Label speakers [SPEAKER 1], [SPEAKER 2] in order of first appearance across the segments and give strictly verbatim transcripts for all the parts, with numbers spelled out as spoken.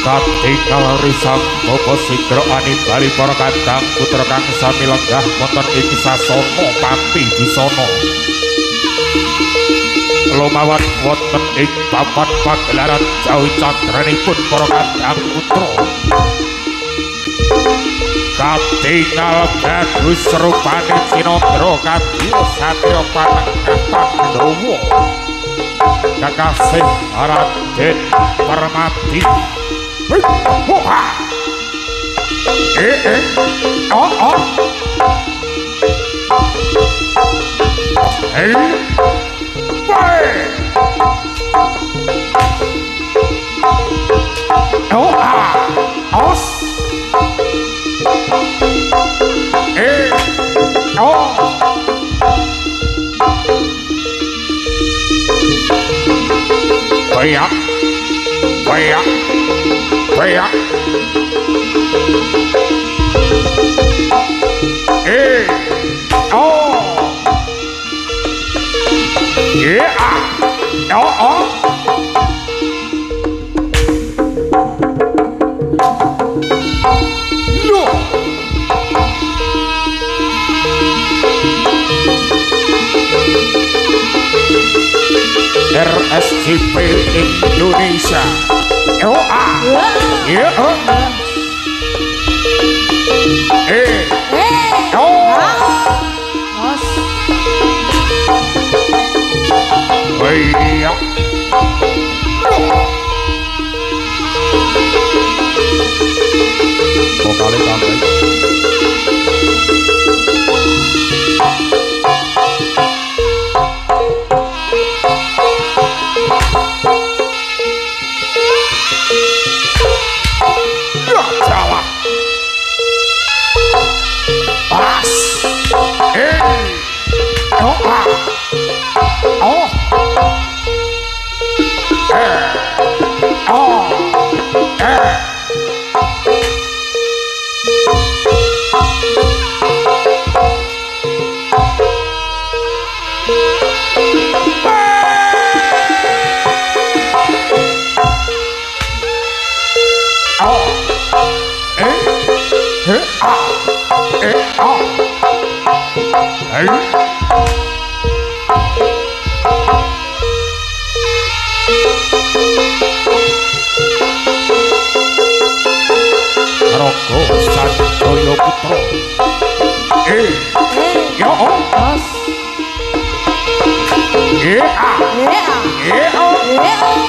[SPEAKER 1] Katingal risang Bobo Sidro Ani Bali para kadang putra kang sami lenggah wonten ing sasana pati bisana lumawan wonten ing papan pagelaran jawi candranipun para kadang putra katingal bagus rupane Cinandra kadya satya panengah Pandhawa kakasih Raden Permati. Eh eh oh oh eh bye oh ah os eh oh baya baya baya eh oh yeah oh oh no R S J P Indonesia oh ah yeah oh eh oh os iya vokale tambah Rogo Sanjaya Putra eh yo os eh ah eh oh eh oh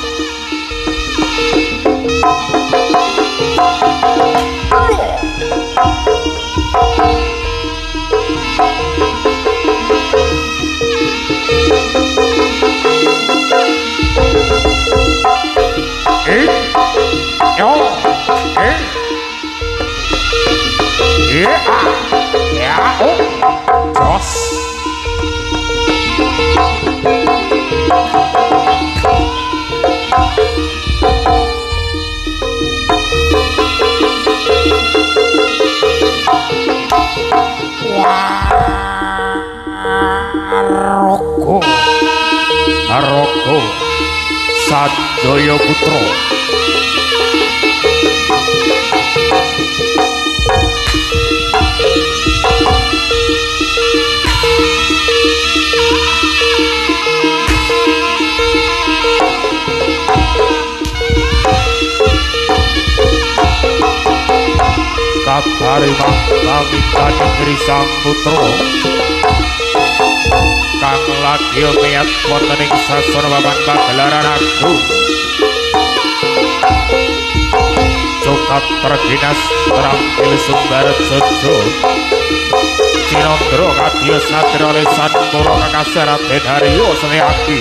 [SPEAKER 1] yeah, yeah, oh, Joss. Rogo, Rogo, Sanjaya Putra. Kabarima kami tadi Krisang Putra kang lagi miyat wonten ing sasana papan pagelaran agung Cokat Terdinas Terampil Sumber Jojo Cinandra kadya satya lesan para kakasih Raden Haryo Sneaki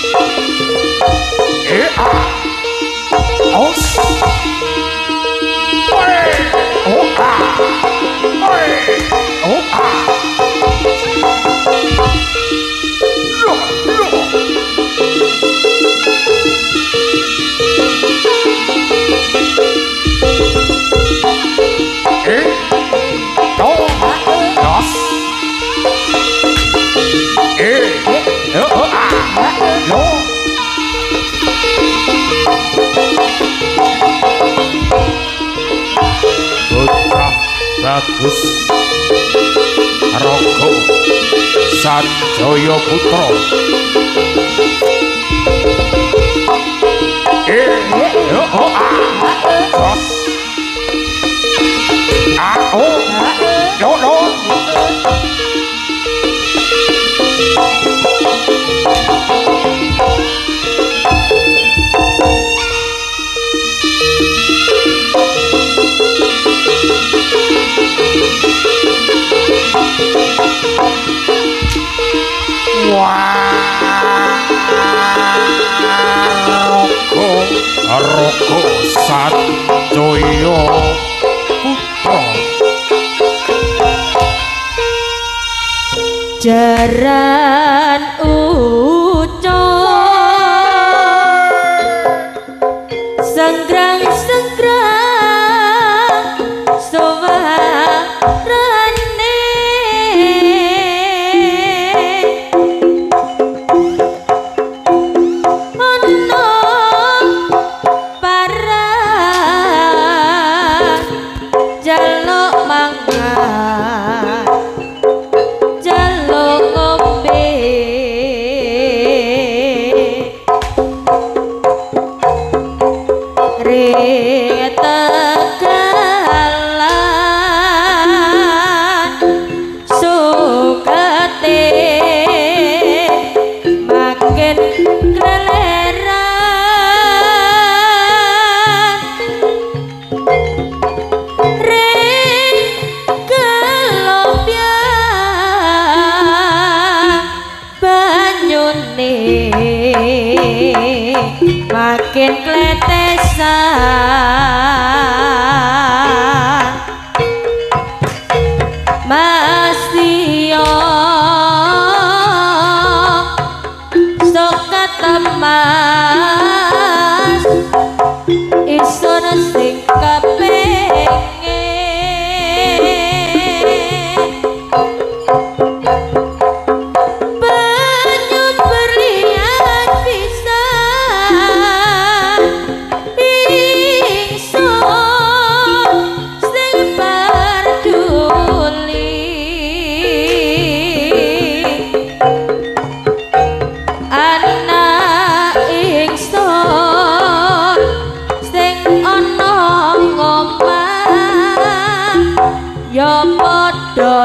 [SPEAKER 1] eh ah os oh ah oh ah no no eh oh dos eh oh ah no Pratus Raga Sanjaya Putra eh oh ah ah oh no no Raga Sanjaya Putra
[SPEAKER 2] jaran ucap senggrang-senggrang sowarane ono parang jaluk mangan jaluk ngombe ring tegalan sukate makin keleleran ring kelompian banyune makin kletesan masio sok ketemas isun sing kepengin banyu berlian pisan ingsun sing barduli anak ingsun sing ana ngomah ya padha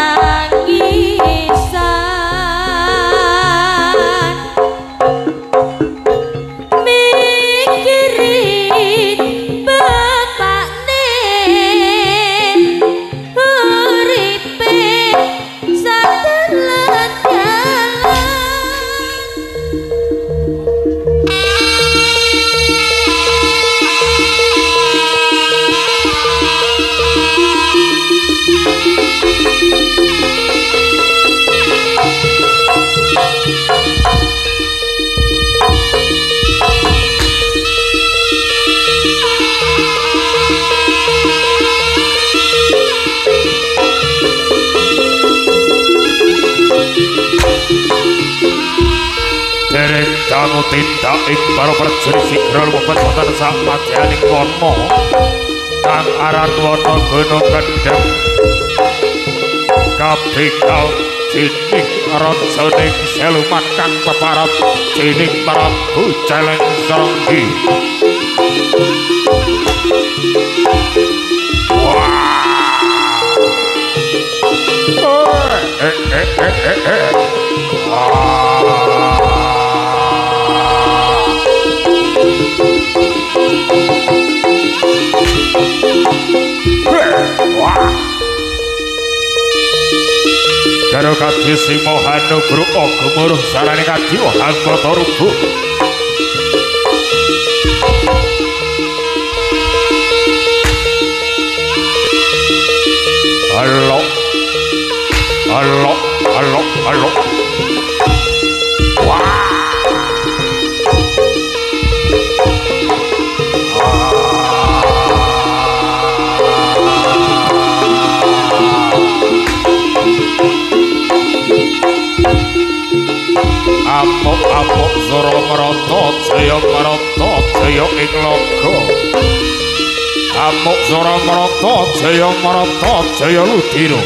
[SPEAKER 2] tangisan mikirin bapakne uripe satelan jalan
[SPEAKER 1] dereng dangu tindak ing para prajurit sigra lumebet wonten samadyaning wana kang aran wana Gunung Kendheng kabekal dening rajaning Seluman kang peparat dening Prabu Celeng Srenggi. Wah eh eh eh eh eh wah karo kadhi sing Mahanugro gumuruh sarane kadhi anggota rubuh alok alok alok alok wah apok-apok Sura Marata jaya marata jaya ing laga Amuk Sora Marata Jaya Marata Jaya Ludira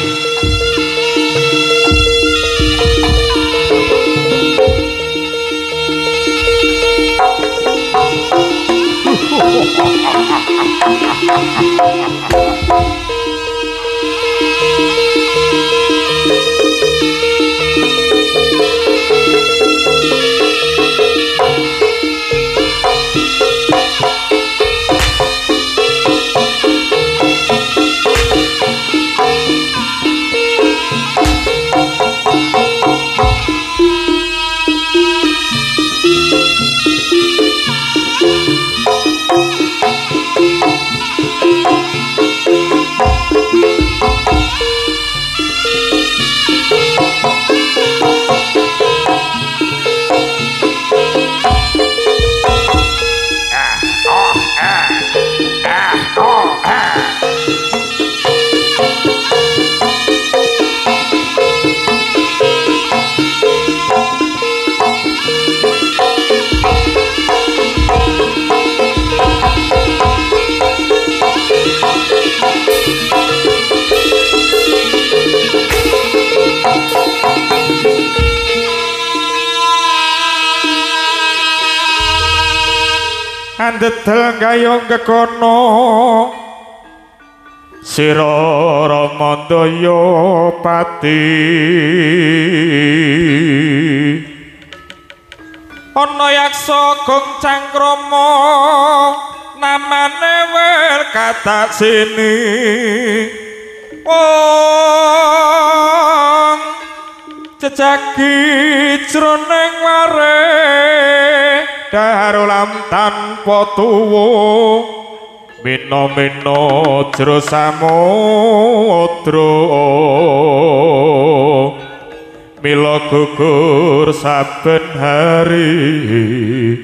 [SPEAKER 1] Andedel gayung kekono Sira Ramadaya Pati ana yaksa gong cangkrama namane wel katak sini wong jejagi jroning ware darulam tanpa tuwa mino-mino jero samudra mila gugur saben hari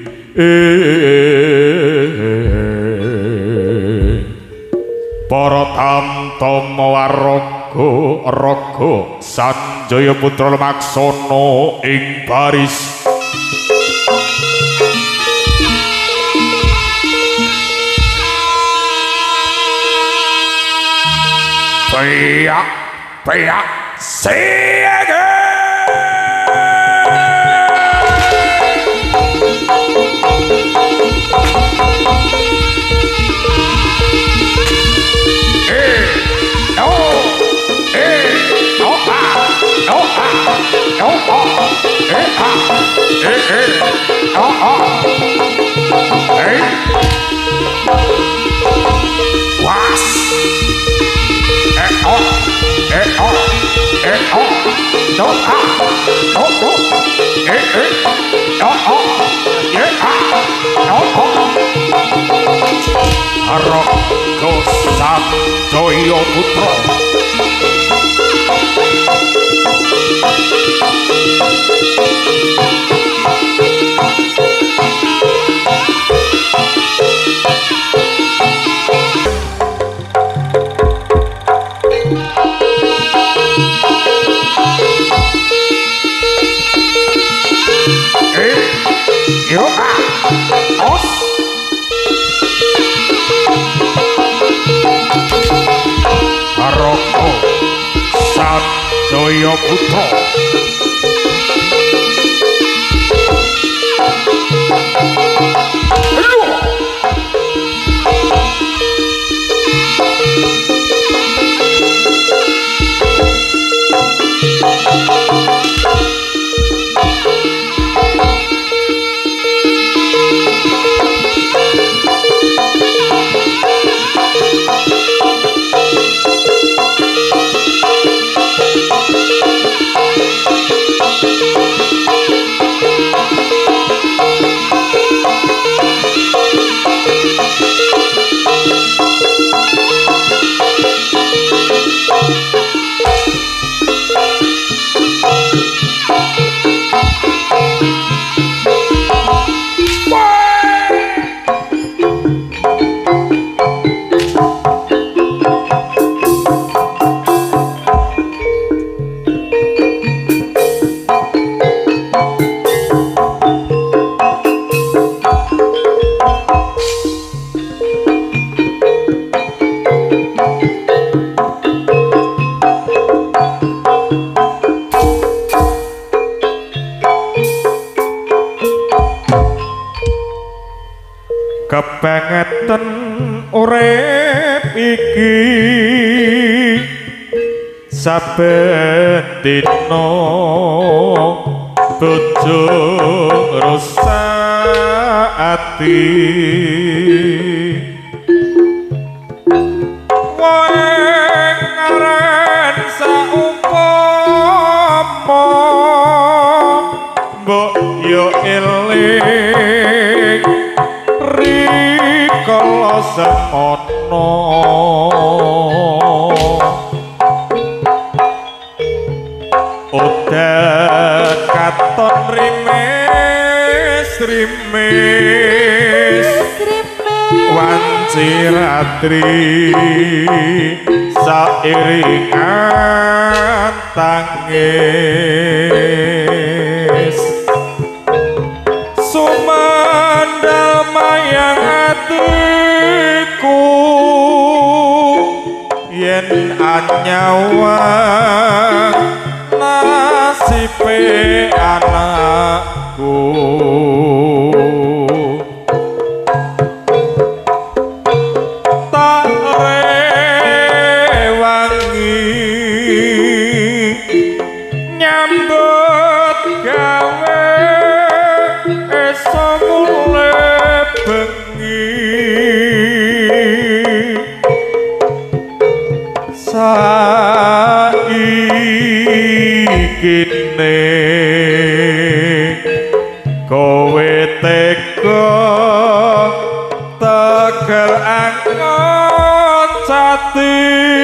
[SPEAKER 1] para tamtama waraga raga Sanjaya putra Maksana ing baris Piyak, piyak, siaga. Eh, oh, eh, oh ah, oh ah, oh ah, eh ah, eh eh, oh ah, eh, was. Oh, eh, oh, eh, oh, no, ah, oh, oh, eh, eh, oh, oh, yeah, ah, oh, oh. Raga Sanjaya putra. Yo ah, os. Raga Sanjaya putra. Kepengeten urip iki saben dina bojo rusak ati wae ngaren saumpama mbok yo eling rikala semono udan katon rimis rimis wanci ratri sairingan tangis sumandal mayang atiku yen anyawang nasibe anakku tak rewangi nyambut gawe esok mulai bengi saikine kowe tega tegal angon cati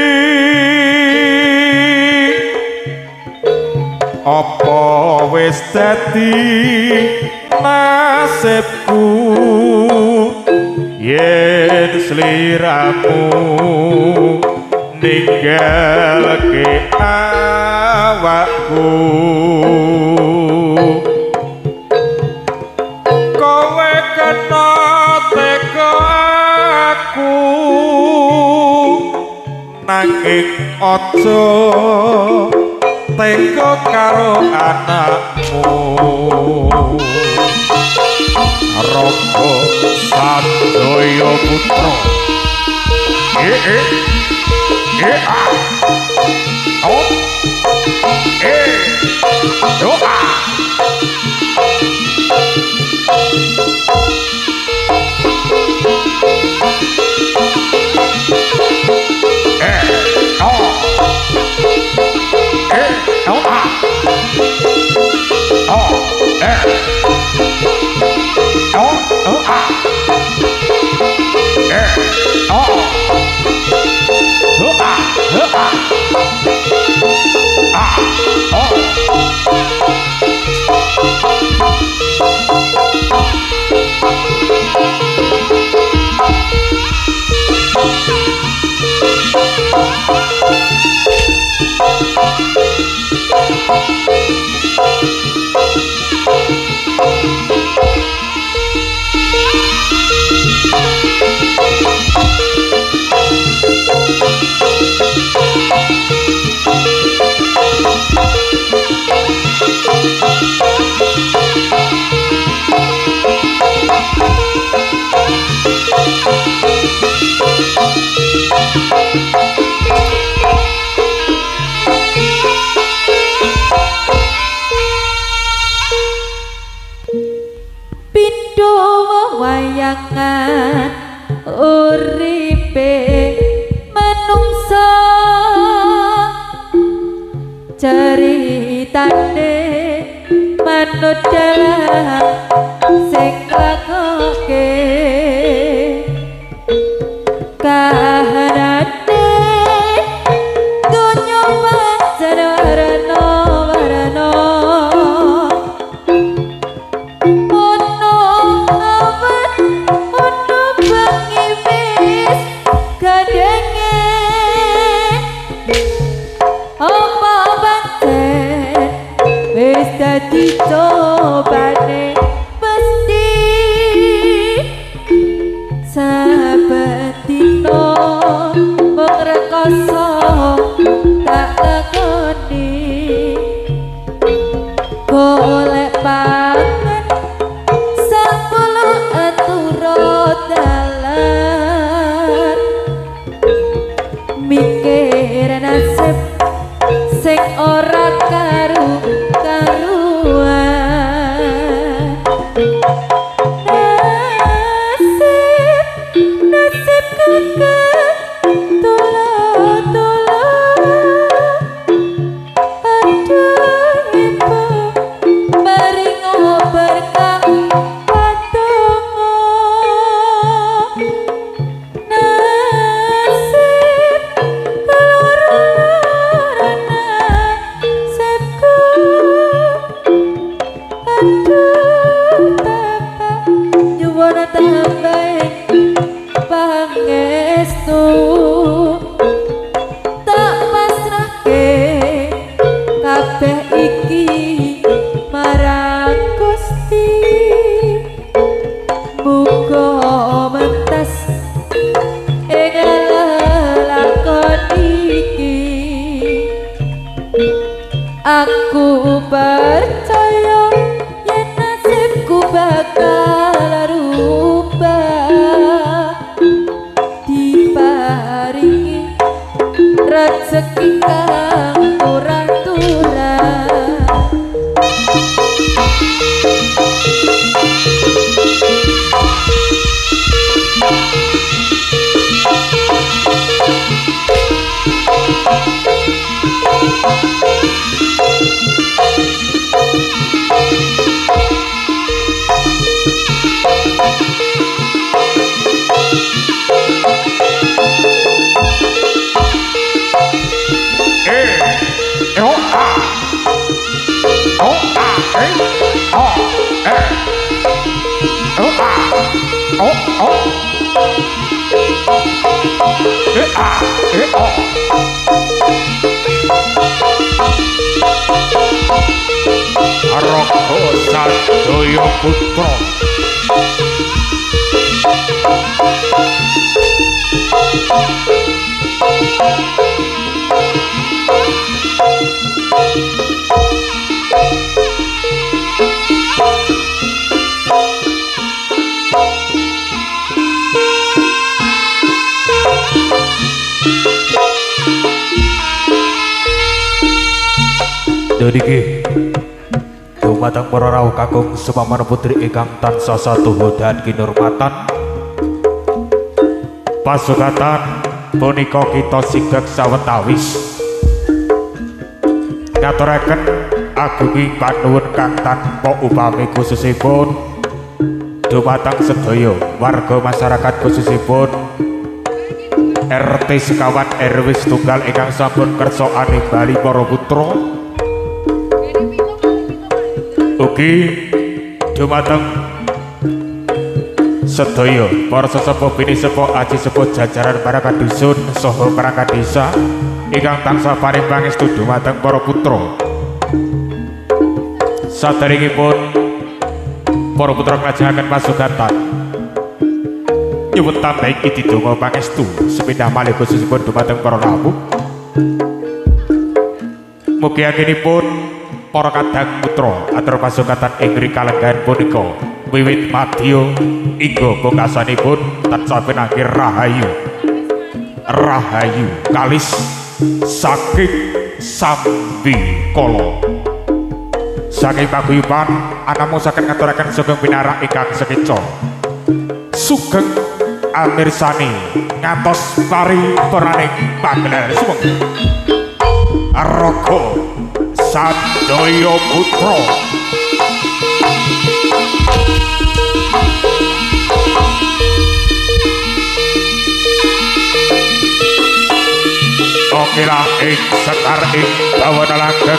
[SPEAKER 1] apa wis dadi nasibku yen sliramu ninggalke awakku kowe kena tega aku nanging aja tega karo anakmu Rama Sanjaya Putra eh eh eh ah oh eh doa eh oh eh doa oh eh oh doa eh oh doa doa ah oh
[SPEAKER 2] wayangan uripe menungsa ceritane manut dalam sing lakoke kahanane donya pancen warna warna dicobane pasti saben dina Aku percaya yen nasibku bakal rubah, diparingi rezeki kang turah-turah.
[SPEAKER 1] Roko Sadoyo Putra Dodiki dumateng para rawuh kakung sumamana putri ingkang tansah satuhu dan kinurmatan pasukatan punika kita sigek sawetawis ngaturaken agunging panuwun kang tanpa upami khususipun dumateng sedaya warga masyarakat khususipun R T sekawan R W setunggal ingkang sampun kersa animbali para putra ugi dumateng sedaya para sesepuh bini sepuh aji sepuh jajaran perangkat dusun saha perangkat desa ingkang tansah paring pangestu dumateng para putra. Saderengipun para putra nglajengaken pasugatan nyuwun tambahi ditidonga pangestu sepindah malih khususipun dumateng para rawuh. Mugi anggenipun para kadang putra atur pasukatan ing kalenggahan punika wiwit madya hingga pungkasanipun tansah pinanggih rahayu rahayu kalis saking Sambikala saking paguyuban anamung saged ngaturaken sugeng pinarak ingkang sekeca sugeng amirsani ngantos paripuraning panggelar sumeng Roko Sadoyo Putra okelah ing sekar ing bawana langgeng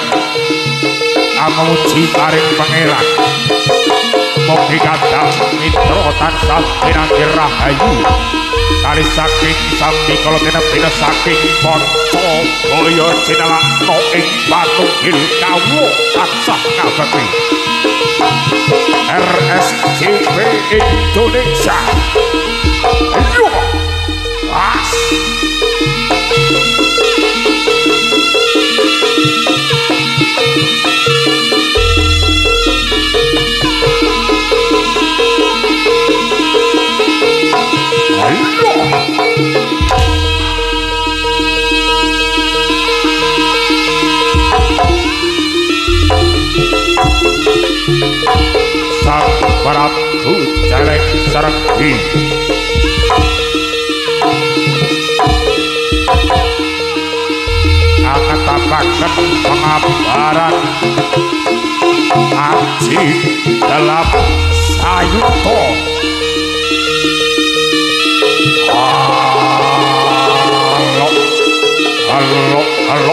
[SPEAKER 1] amuji paring pangeran mugi kadang mitra tansah pinanggih rahayu kali saking Sambikala tinebina saking Pancabaya cinelakna ing panunggil kawula tansah ngabekti R S C P Indonesia. Ayo as Sang Prabu Jalek Sarenggi paket pengabaran Aji dalam Sayuto. Halo, halo, halo.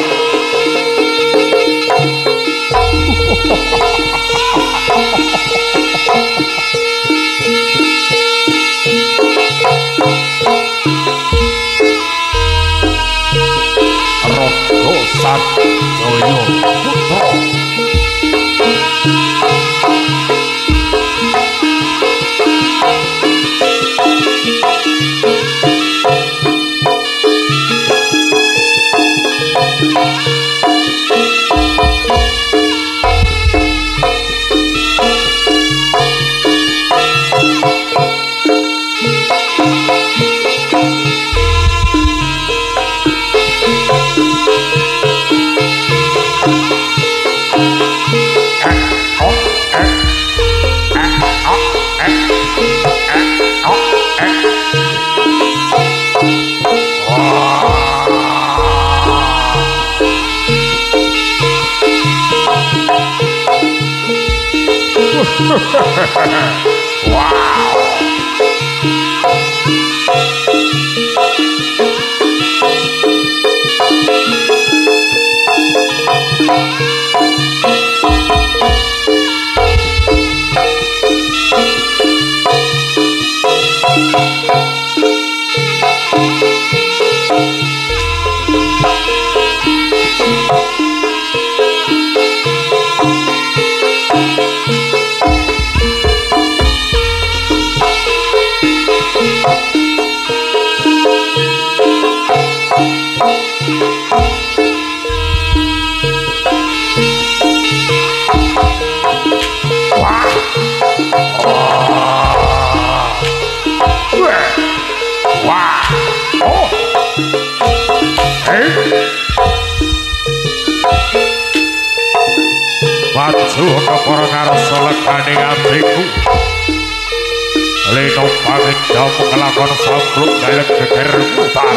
[SPEAKER 1] Rogo Sanjoyo Putra. Wow. Maju kepara ngarsa legane abriku Leno pamit damu ngelakon sampluk dalek geger mutar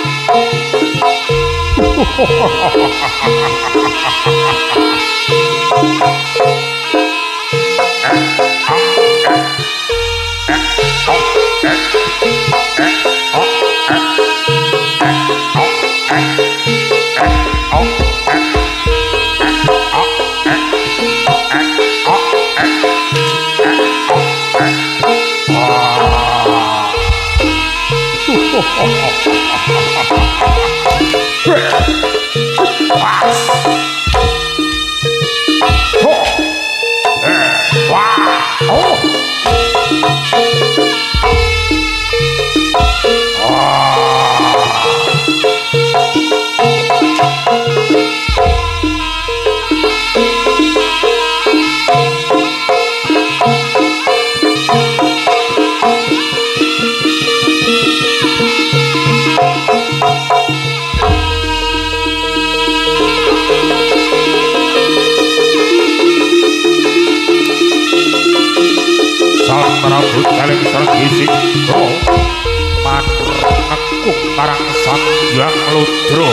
[SPEAKER 1] Prabu Jaling Sergisi Pro manekuk marang Sang Hyang Ludra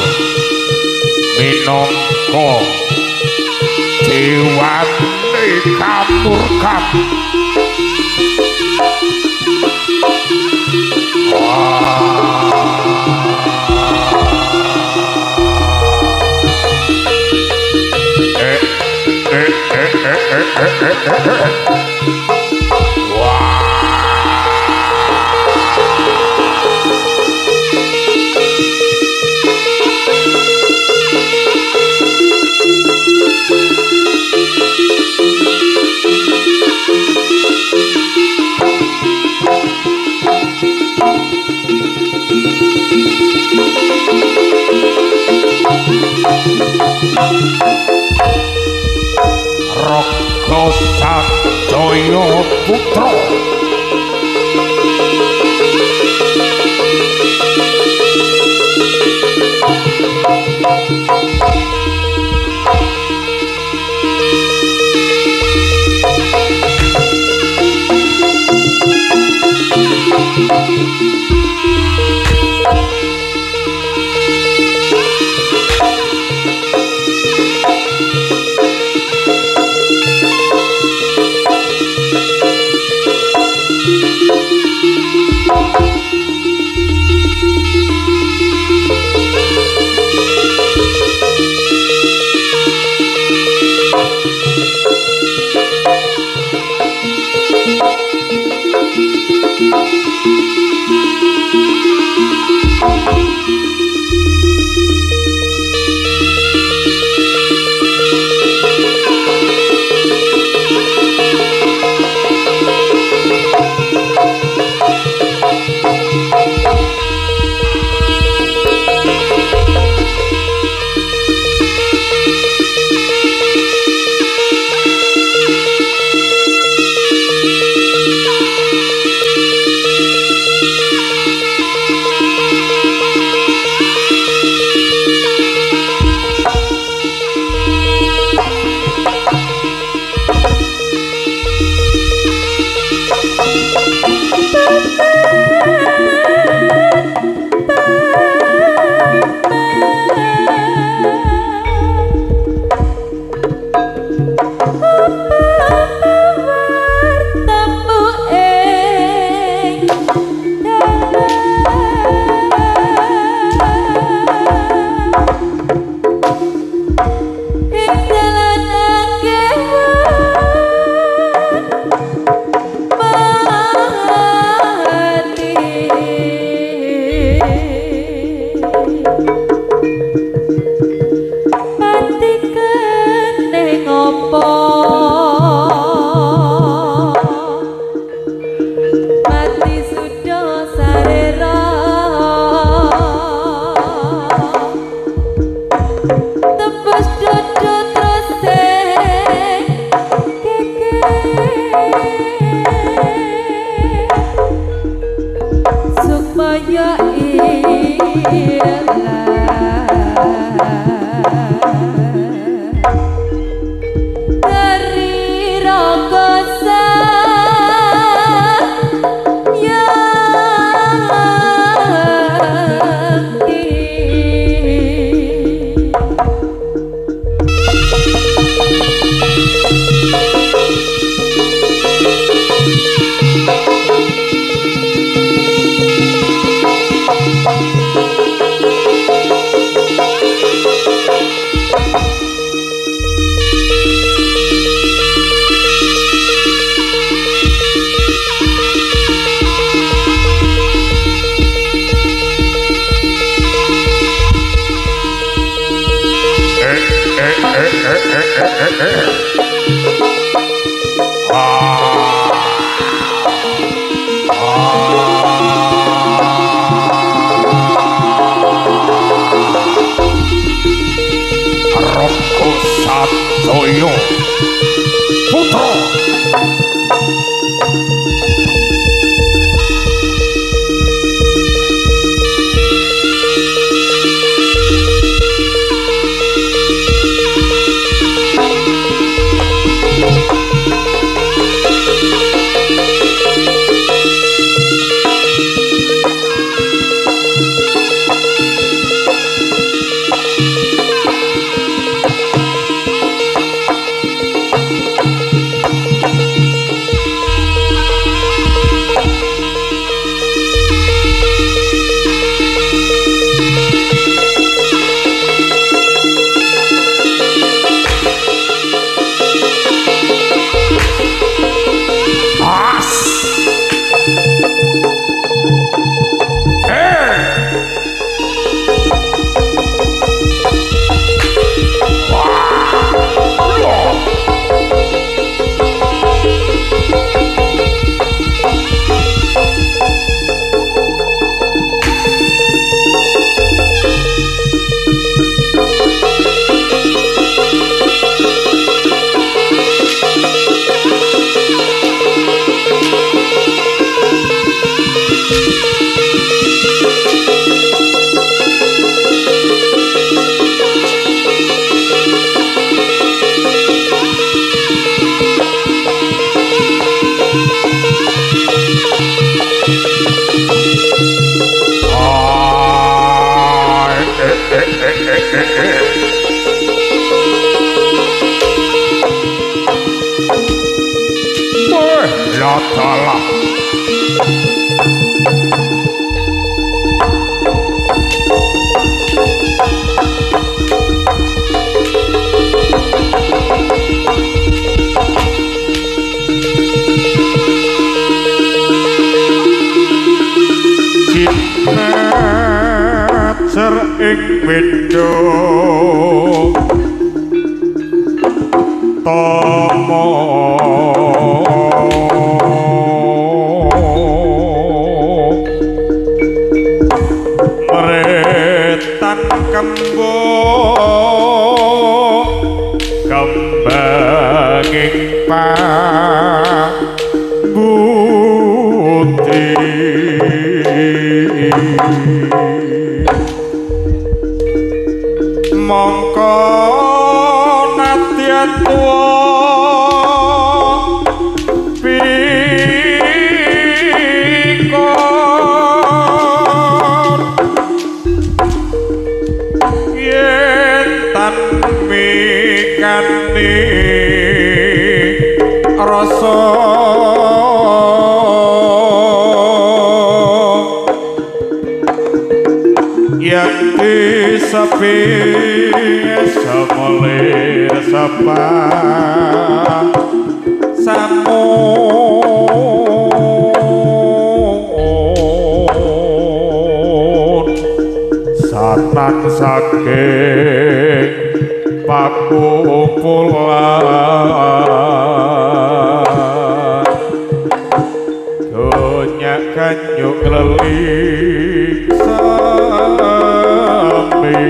[SPEAKER 1] minangka dewane kamurkan. Eh eh eh eh eh eh eh Rogo Sanjoyo Putra Joyo Putra Latalah Cinecer ing beda Tomo Meretan kembo kembanging pambuti mongko nadyan tuwa mikani rasa yang disepi semelir sapa samun satang saking pakumpulan donya kanyuk leling sami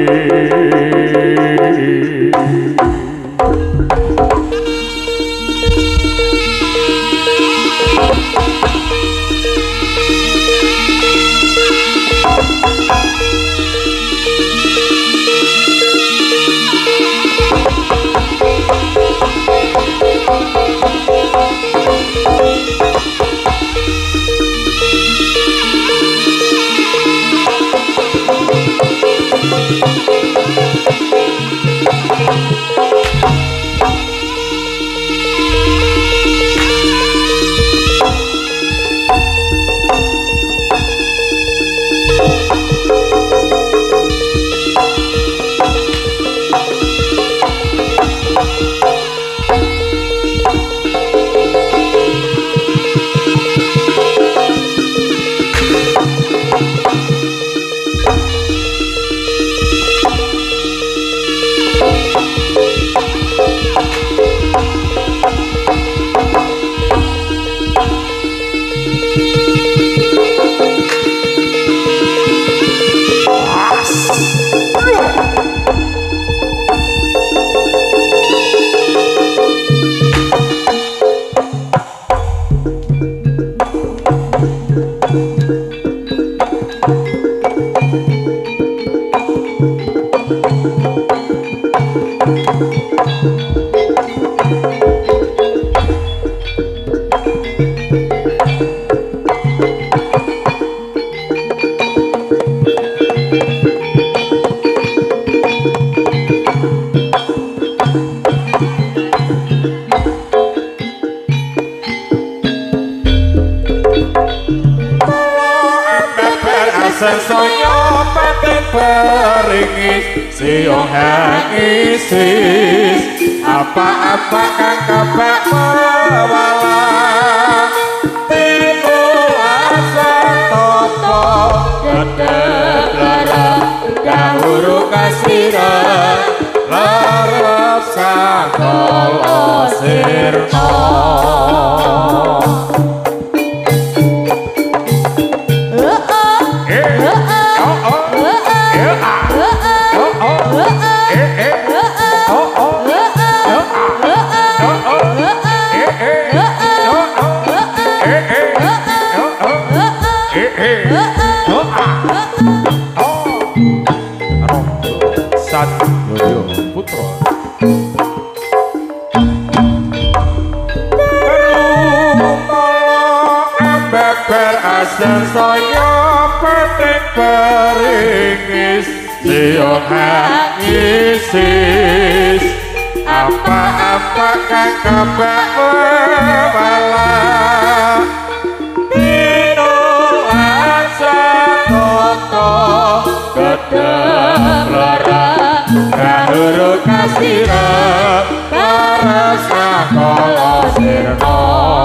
[SPEAKER 1] Sesaya pating beringis siung hangisis apa-apa kang kebak mewala timu asa topo dedek lara dahuru kasira larap sakala sirna Satyoyo Putra beber asal saya peting beringis siung hangisis apa-apa kang kebak lewala dino asa toto gedeng lara kahuru kasira parasa kala sirna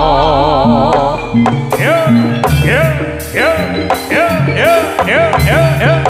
[SPEAKER 1] Yeah, yeah, yeah, yeah, yeah, yeah, yeah.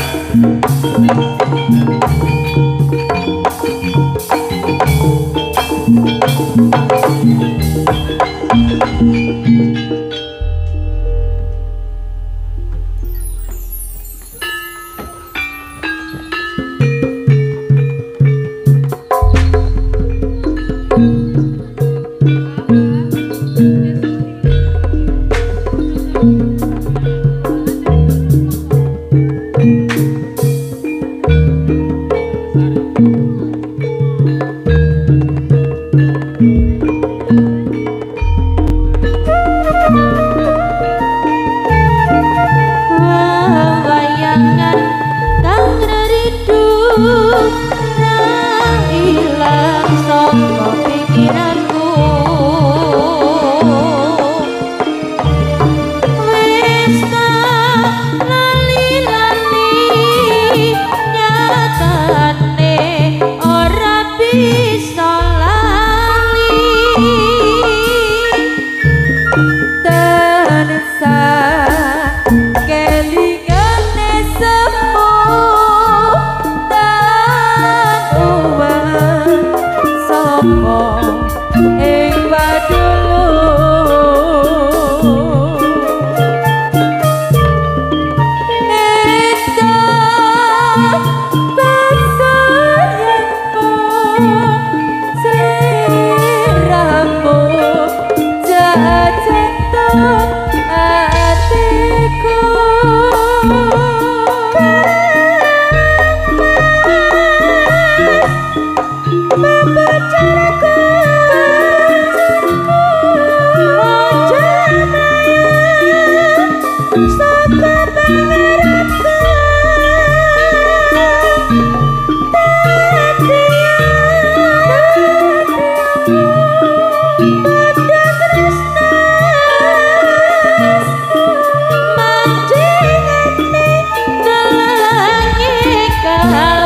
[SPEAKER 2] bakal